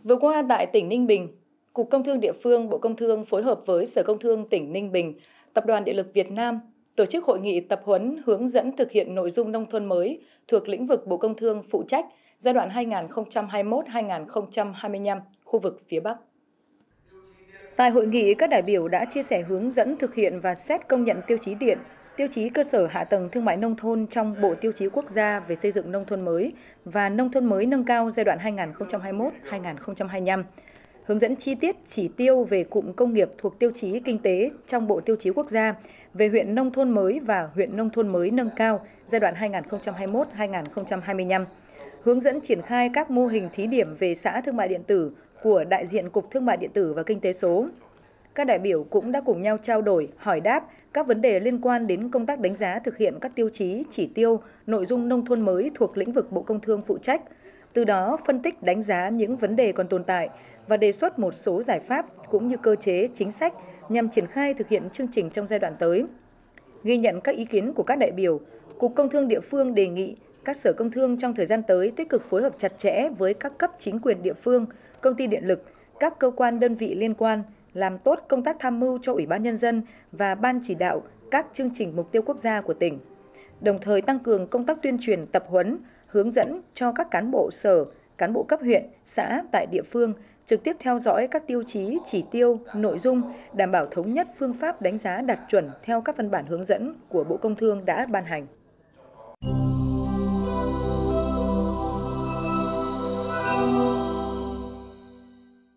Vừa qua tại tỉnh Ninh Bình, Cục Công thương địa phương Bộ Công Thương phối hợp với Sở Công Thương tỉnh Ninh Bình, Tập đoàn Điện lực Việt Nam tổ chức hội nghị tập huấn hướng dẫn thực hiện nội dung nông thôn mới thuộc lĩnh vực Bộ Công Thương phụ trách giai đoạn 2021-2025, khu vực phía Bắc. Tại hội nghị, các đại biểu đã chia sẻ hướng dẫn thực hiện và xét công nhận tiêu chí điện, tiêu chí cơ sở hạ tầng thương mại nông thôn trong Bộ Tiêu chí Quốc gia về xây dựng nông thôn mới và nông thôn mới nâng cao giai đoạn 2021-2025, hướng dẫn chi tiết chỉ tiêu về cụm công nghiệp thuộc tiêu chí kinh tế trong Bộ Tiêu chí Quốc gia về huyện nông thôn mới và huyện nông thôn mới nâng cao giai đoạn 2021-2025, hướng dẫn triển khai các mô hình thí điểm về xã thương mại điện tử của đại diện Cục Thương mại điện tử và Kinh tế số. Các đại biểu cũng đã cùng nhau trao đổi, hỏi đáp các vấn đề liên quan đến công tác đánh giá thực hiện các tiêu chí, chỉ tiêu, nội dung nông thôn mới thuộc lĩnh vực Bộ Công Thương phụ trách, từ đó phân tích đánh giá những vấn đề còn tồn tại và đề xuất một số giải pháp cũng như cơ chế, chính sách nhằm triển khai thực hiện chương trình trong giai đoạn tới. Ghi nhận các ý kiến của các đại biểu, Cục Công Thương địa phương đề nghị các sở công thương trong thời gian tới tích cực phối hợp chặt chẽ với các cấp chính quyền địa phương, công ty điện lực, các cơ quan đơn vị liên quan, làm tốt công tác tham mưu cho Ủy ban Nhân dân và Ban chỉ đạo các chương trình mục tiêu quốc gia của tỉnh. Đồng thời tăng cường công tác tuyên truyền tập huấn, hướng dẫn cho các cán bộ sở, cán bộ cấp huyện, xã tại địa phương trực tiếp theo dõi các tiêu chí, chỉ tiêu, nội dung, đảm bảo thống nhất phương pháp đánh giá đạt chuẩn theo các văn bản hướng dẫn của Bộ Công Thương đã ban hành.